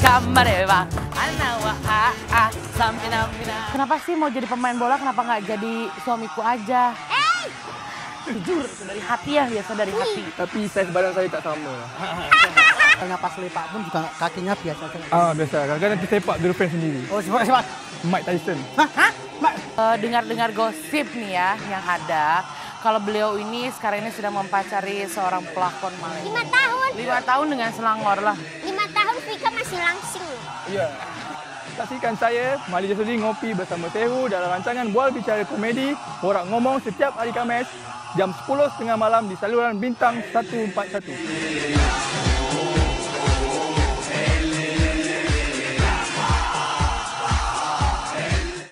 Kenapa sih mau jadi pemain bola, kenapa nggak jadi suamiku aja? Jujur, dari hati ya, biasa dari hati. Tapi size badan saya tak sama. Karena pas lepak pun juga kakinya biasa. Biasa. Kadang-kadang kita sepak girlfriend sendiri. Oh, sepak. Mike Tyson. Dengar-dengar gosip nih ya yang ada. Kalau beliau ini sekarang ini sudah mempacari seorang pelakon main. 5 tahun. 5 tahun dengan Selangor lah. 5 tahun Vika masih langsing. Ya. Saksikan saya, Mali Jasudi ngopi bersama Sehu dalam rancangan Bual Bicara Komedi, Borak Ngomong setiap hari Khamis, jam 10.30 malam di saluran Bintang 141.